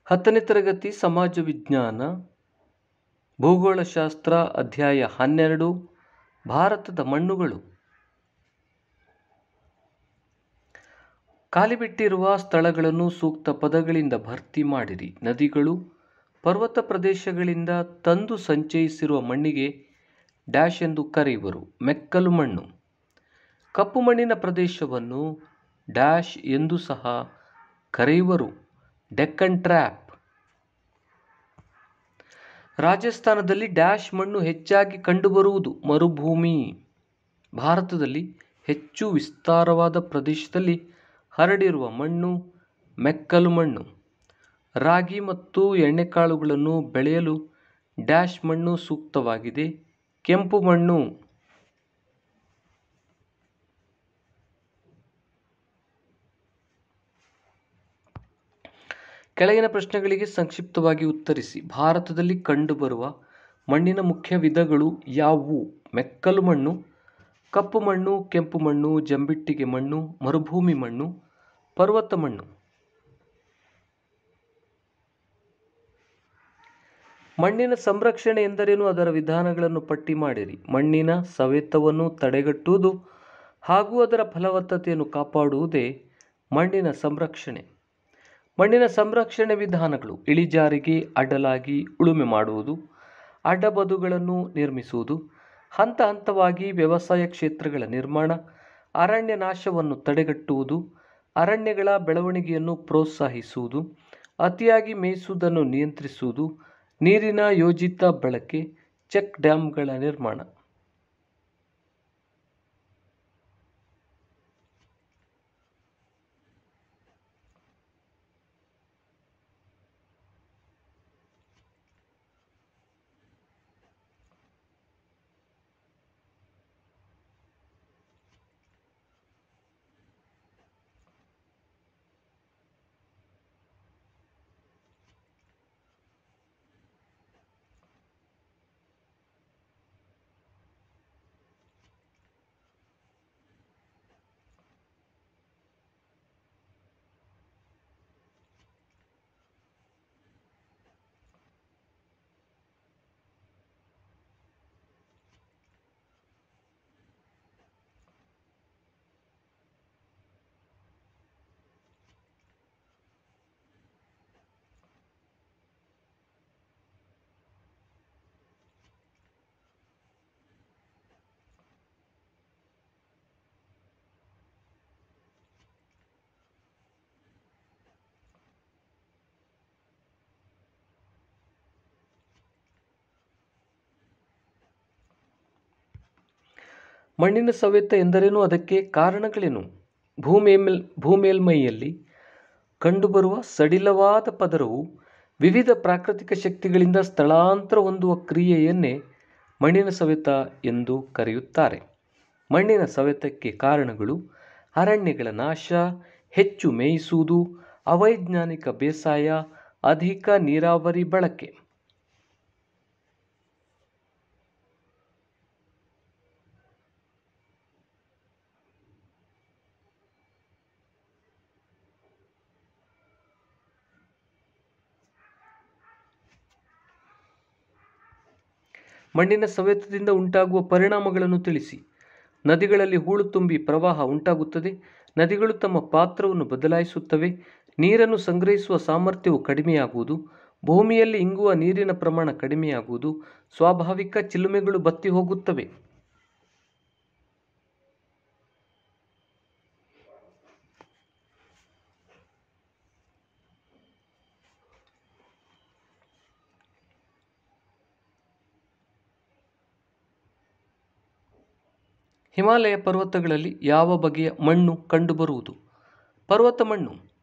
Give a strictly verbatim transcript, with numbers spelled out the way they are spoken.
ಹತ್ತನೇ ತರಗತಿ ಸಮಾಜ ವಿಜ್ಞಾನ ಭೂಗೋಳಶಾಸ್ತ್ರ ಅಧ್ಯಾಯ ಹನ್ನೆರಡು ಭಾರತದ ಮಣ್ಣುಗಳು. ಖಾಲಿಬಿಟ್ಟಿರುವ ಸ್ಥಳಗಳನ್ನು ಸೂಕ್ತ ಪದಗಳಿಂದ ಭರ್ತಿ ಮಾಡಿರಿ. ನದಿಗಳು, ಪರ್ವತ ಪ್ರದೇಶಗಳಿಂದ ತಂದು ಸಂಚಯಿಸಿರುವ ಮಣ್ಣಿಗೆ ಡ್ಯಾಶ್ ಎಂದು ಕರೆಯುವರು. ಮೆಕ್ಕಲು ಮಣ್ಣು. ಕಪ್ಪು ಮಣ್ಣಿನ ಪ್ರದೇಶವನ್ನು ಡ್ಯಾಶ್ ಎಂದು ಸಹ ಕರೆಯುವರು. ಡೆಕ್ಕನ್ ಟ್ರ್ಯಾಪ್. ರಾಜಸ್ಥಾನದಲ್ಲಿ ಡ್ಯಾಶ್ ಮಣ್ಣು ಹೆಚ್ಚಾಗಿ ಕಂಡುಬರುವುದು. ಮರುಭೂಮಿ. ಭಾರತದಲ್ಲಿ ಹೆಚ್ಚು ವಿಸ್ತಾರವಾದ ಪ್ರದೇಶದಲ್ಲಿ ಹರಡಿರುವ ಮಣ್ಣು ಮೆಕ್ಕಲು ಮಣ್ಣು. ರಾಗಿ ಮತ್ತು ಎಣ್ಣೆಕಾಳುಗಳನ್ನು ಬೆಳೆಯಲು ಡ್ಯಾಶ್ ಮಣ್ಣು ಸೂಕ್ತವಾಗಿದೆ. ಕೆಂಪು ಮಣ್ಣು. ಕೆಳಗಿನ ಪ್ರಶ್ನೆಗಳಿಗೆ ಸಂಕ್ಷಿಪ್ತವಾಗಿ ಉತ್ತರಿಸಿ. ಭಾರತದಲ್ಲಿ ಕಂಡುಬರುವ ಮಣ್ಣಿನ ಮುಖ್ಯ ವಿಧಗಳು ಯಾವುವು? ಮೆಕ್ಕಲು ಮಣ್ಣು, ಕಪ್ಪು ಮಣ್ಣು, ಕೆಂಪು ಮಣ್ಣು, ಜಂಬಿಟ್ಟಿಗೆ ಮಣ್ಣು, ಮರುಭೂಮಿ ಮಣ್ಣು, ಪರ್ವತ ಮಣ್ಣು. ಮಣ್ಣಿನ ಸಂರಕ್ಷಣೆ ಎಂದರೇನು? ಅದರ ವಿಧಾನಗಳನ್ನು ಪಟ್ಟಿ ಮಾಡಿರಿ. ಮಣ್ಣಿನ ಸವೆತವನ್ನು ತಡೆಗಟ್ಟುವುದು ಹಾಗೂ ಅದರ ಫಲವತ್ತತೆಯನ್ನು ಕಾಪಾಡುವುದೇ ಮಣ್ಣಿನ ಸಂರಕ್ಷಣೆ. ಮಣ್ಣಿನ ಸಂರಕ್ಷಣೆ ವಿಧಾನಗಳು: ಇಳಿಜಾರಿಗೆ ಅಡ್ಡಲಾಗಿ ಉಳುಮೆ ಮಾಡುವುದು, ಅಡ್ಡಬದುಗಳನ್ನು ನಿರ್ಮಿಸುವುದು, ಹಂತ ಹಂತವಾಗಿ ವ್ಯವಸಾಯ ಕ್ಷೇತ್ರಗಳ ನಿರ್ಮಾಣ, ಅರಣ್ಯ ನಾಶವನ್ನು ತಡೆಗಟ್ಟುವುದು, ಅರಣ್ಯಗಳ ಬೆಳವಣಿಗೆಯನ್ನು ಪ್ರೋತ್ಸಾಹಿಸುವುದು, ಅತಿಯಾಗಿ ಮೇಯಿಸುವುದನ್ನು ನಿಯಂತ್ರಿಸುವುದು, ನೀರಿನ ಯೋಜಿತ ಬಳಕೆ, ಚೆಕ್ ಡ್ಯಾಮ್ಗಳ ನಿರ್ಮಾಣ. ಮಣ್ಣಿನ ಸವೆತ ಎಂದರೇನು? ಅದಕ್ಕೆ ಕಾರಣಗಳೇನು? ಭೂಮೇಲ್ ಭೂಮೇಲ್ಮೈಯಲ್ಲಿ ಕಂಡುಬರುವ ಸಡಿಲವಾದ ಪದರವು ವಿವಿಧ ಪ್ರಾಕೃತಿಕ ಶಕ್ತಿಗಳಿಂದ ಸ್ಥಳಾಂತರ ಹೊಂದುವ ಕ್ರಿಯೆಯನ್ನೇ ಮಣ್ಣಿನ ಸವೆತ ಎಂದು ಕರೆಯುತ್ತಾರೆ. ಮಣ್ಣಿನ ಸವೆತಕ್ಕೆ ಕಾರಣಗಳು: ಅರಣ್ಯಗಳ ನಾಶ, ಹೆಚ್ಚು ಮೇಯಿಸುವುದು, ಅವೈಜ್ಞಾನಿಕ ಬೇಸಾಯ, ಅಧಿಕ ನೀರಾವರಿ ಬಳಕೆ. ಮಣ್ಣಿನ ಸವೆತದಿಂದ ಉಂಟಾಗುವ ಪರಿಣಾಮಗಳನ್ನು ತಿಳಿಸಿ. ನದಿಗಳಲ್ಲಿ ಹೂಳು ತುಂಬಿ ಪ್ರವಾಹ ಉಂಟಾಗುತ್ತದೆ. ನದಿಗಳು ತಮ್ಮ ಪಾತ್ರವನ್ನು ಬದಲಾಯಿಸುತ್ತವೆ. ನೀರನ್ನು ಸಂಗ್ರಹಿಸುವ ಸಾಮರ್ಥ್ಯವು ಕಡಿಮೆಯಾಗುವುದು. ಭೂಮಿಯಲ್ಲಿ ಇಂಗುವ ನೀರಿನ ಪ್ರಮಾಣ ಕಡಿಮೆಯಾಗುವುದು. ಸ್ವಾಭಾವಿಕ ಚಿಲುಮೆಗಳು ಬತ್ತಿ ಹೋಗುತ್ತವೆ. ಹಿಮಾಲಯ ಪರ್ವತಗಳಲ್ಲಿ ಯಾವ ಬಗೆಯ ಮಣ್ಣು ಕಂಡುಬರುವುದು? ಪರ್ವತ ಮಣ್ಣು.